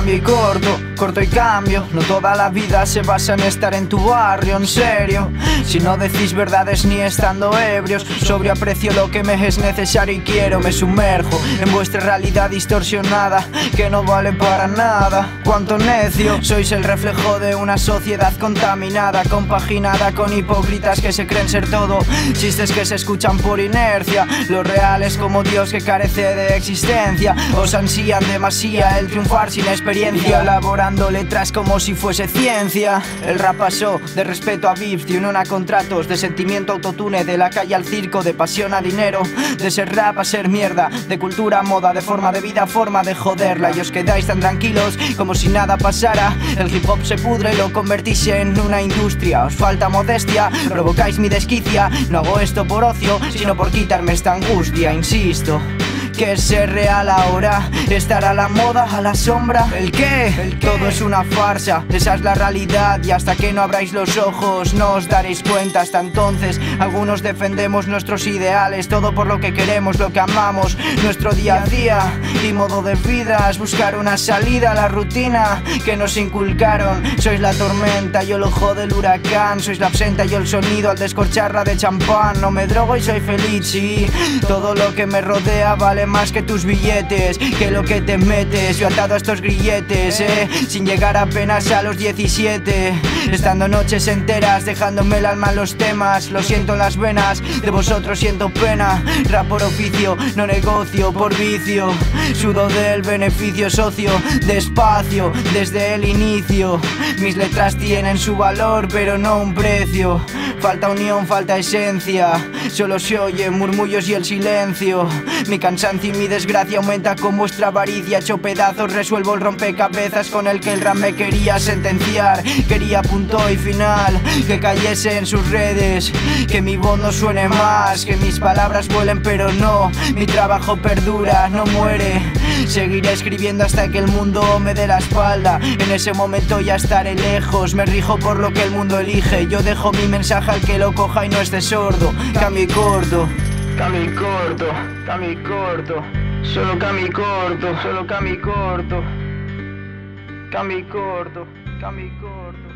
cambio y corto, corto y cambio. No toda la vida se basa en estar en tu barrio, en serio. Si no decís verdades ni estando ebrios, sobrio aprecio lo que me es necesario y quiero. Me sumerjo en vuestra realidad distorsionada que no vale para nada. Cuánto necio, sois el reflejo de una sociedad contaminada, compaginada con hipócritas que se creen ser todo, chistes que se escuchan por inercia. Lo real es como Dios que carece de existencia. Os ansían demasiado el triunfar sin experiencia, elaborando letras como si fuese ciencia. El rap pasó de respeto a beefs, de unión a contratos, de sentimiento autotune, de la calle al circo, de pasión a dinero, de ser rap a ser mierda, de cultura a moda, de forma de vida a forma de joderla. Y os quedáis tan tranquilos como si nada pasara. El hip hop se pudre, lo convertís en una industria. Os falta modestia, provocáis mi desquicia. No hago esto por ocio, sino por quitarme esta angustia. Insisto que ser real ahora, estar a la moda, a la sombra. ¿El qué? Todo es una farsa, esa es la realidad. Y hasta que no abráis los ojos no os daréis cuenta. Hasta entonces algunos defendemos nuestros ideales, todo por lo que queremos, lo que amamos, nuestro día a día y modo de vida. Es buscar una salida a la rutina que nos inculcaron. Sois la tormenta, yo el ojo del huracán. Sois la absenta, yo el sonido al descorcharla de champán. No me drogo y soy feliz, sí. Todo lo que me rodea vale más que tus billetes, que lo que te metes. Yo atado a estos grilletes, sin llegar apenas a los 17, estando noches enteras dejándome el alma en los temas. Lo siento en las venas, de vosotros siento pena. Rap por oficio, no negocio por vicio. Sudo del beneficio socio, despacio, desde el inicio. Mis letras tienen su valor, pero no un precio. Falta unión, falta esencia. Solo se oye murmullos y el silencio. Mi cansancio y mi desgracia aumenta con vuestra avaricia. Hecho pedazos resuelvo el rompecabezas con el que el rap me quería sentenciar. Quería punto y final, que cayese en sus redes, que mi voz no suene más, que mis palabras vuelen pero no. Mi trabajo perdura, no muere. Seguiré escribiendo hasta que el mundo me dé la espalda. En ese momento ya estaré lejos. Me rijo por lo que el mundo elige. Yo dejo mi mensaje al que lo coja y no esté sordo. Cambio y corto, cambio y corto, cambio y corto. Solo cambio y corto, solo cambio y corto. Cambio y corto, cambio y corto.